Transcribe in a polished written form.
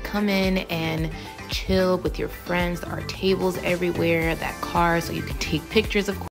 come in and chill with your friends. There are tables everywhere, that car, so you can take pictures, of